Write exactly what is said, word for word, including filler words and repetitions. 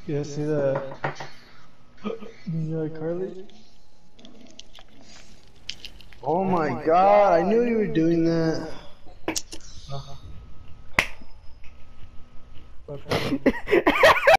Yeah, see that? Yeah, Carly? Oh my god, I knew you were doing that. Uh-huh.